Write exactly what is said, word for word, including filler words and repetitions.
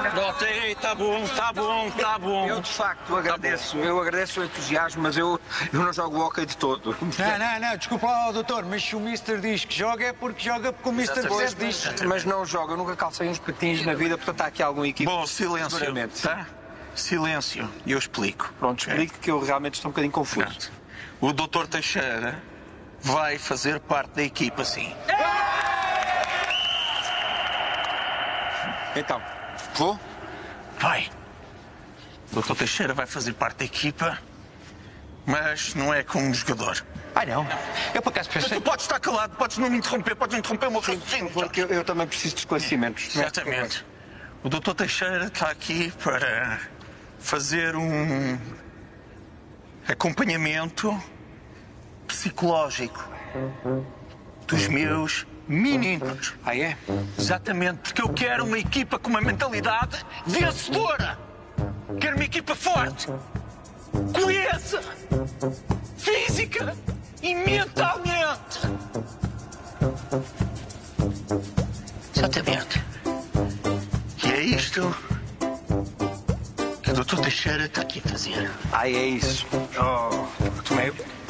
Pronto, aí, tá bom, tá bom, tá bom. Eu, de facto, agradeço. Eu agradeço o entusiasmo, mas eu, eu não jogo hóquei de todo. Não, não, não, desculpa lá, doutor, mas se o mister diz que joga é porque joga porque o mister Pois, diz. mas não jogo. Eu nunca calcei uns patins na vida, portanto há aqui algum equipe. Bom, silêncio, Seguramente. tá? Silêncio, e eu explico. Pronto, explico que eu realmente estou um bocadinho confuso. Pronto. O doutor Teixeira vai fazer parte da equipa, sim. Então, vou? Vai. O doutor Teixeira vai fazer parte da equipa, mas não é como jogador. Ah, não. Eu por acaso Mas pensei. tu podes estar calado, podes não me interromper, podes interromper o meu raciocínio. Porque eu, eu também preciso de esclarecimentos. Exatamente. O doutor Teixeira está aqui para fazer um acompanhamento psicológico dos meus meninos. Ah, é? Exatamente, porque eu quero uma equipa com uma mentalidade vencedora. Quero uma equipa forte, coesa, física e mentalmente. Exatamente. E é isto que o doutor Teixeira está aqui a fazer. Ah, é isso. Oh, tomei.